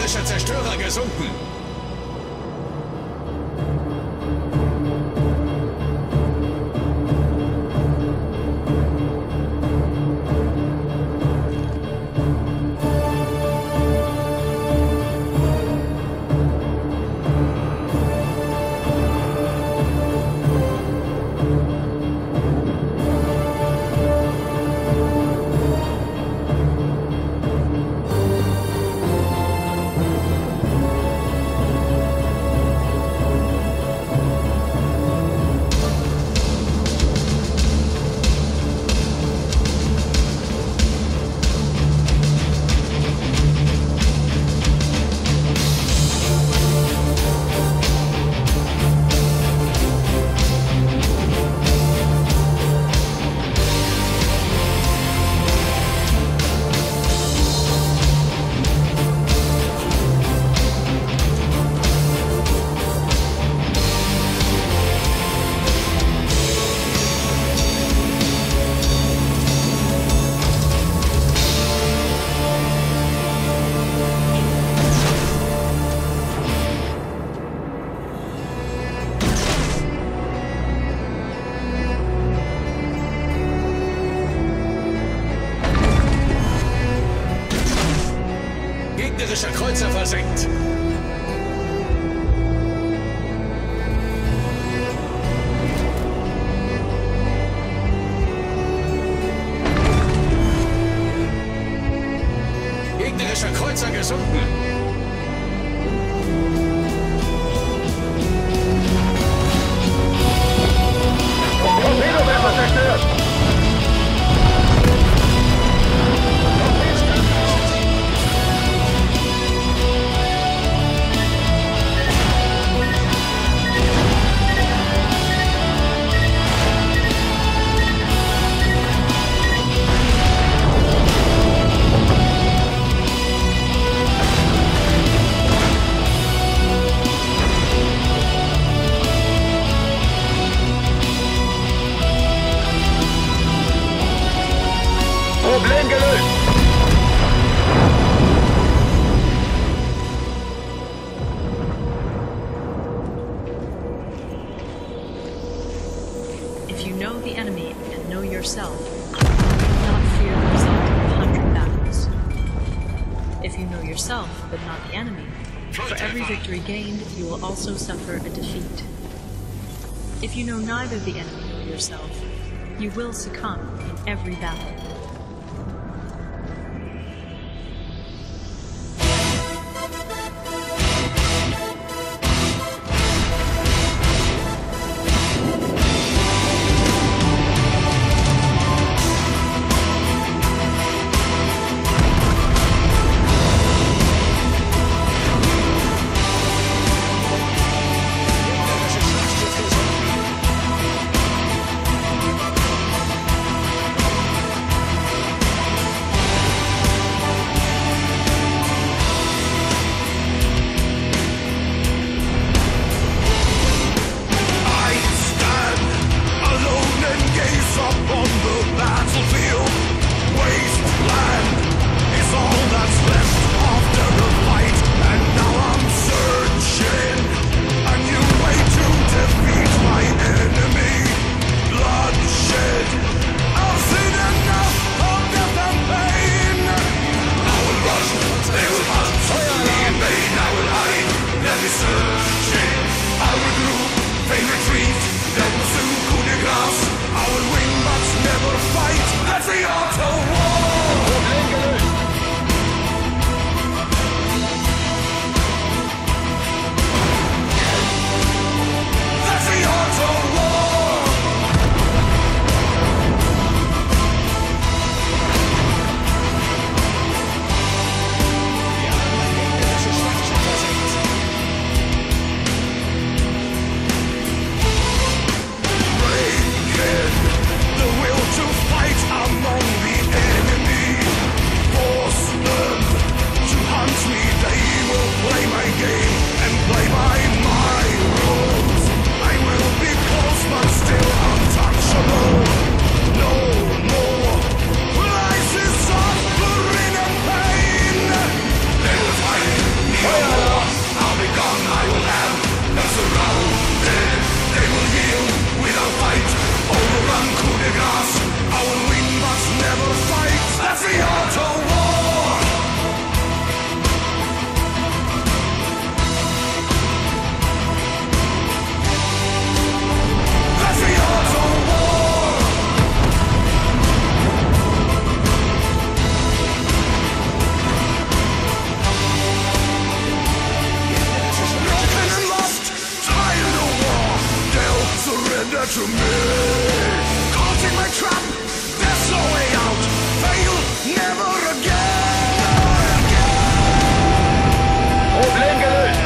Gegnerischer Zerstörer gesunken. Gegnerischer Kreuzer versenkt. Gegnerischer Kreuzer gesunken. Torpedowerfer zerstört! Problem gelöst! If you know the enemy and know yourself, you will not fear the result of 100 battles. If you know yourself but not the enemy, for every victory gained, you will also suffer a defeat. If you know neither the enemy nor yourself, you will succumb in every battle. to me. Caught in my trap, there's no way out. Fail never again. Problem gelöst.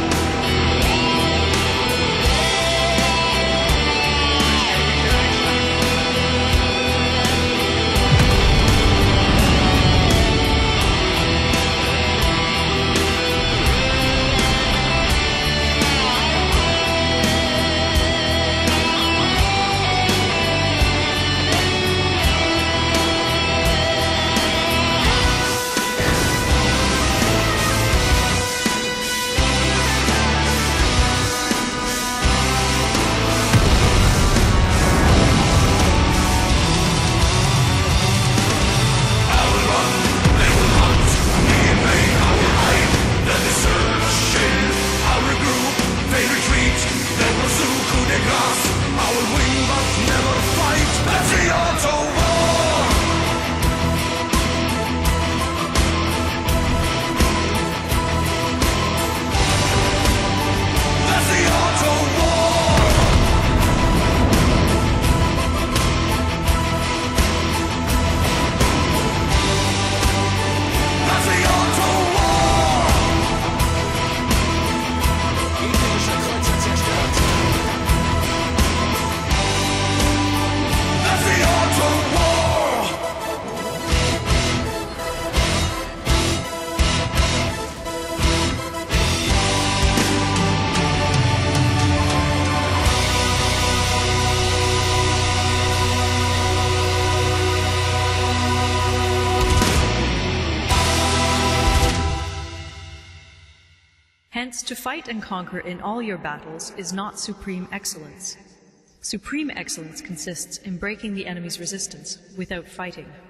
Hence, to fight and conquer in all your battles is not supreme excellence. Supreme excellence consists in breaking the enemy's resistance without fighting.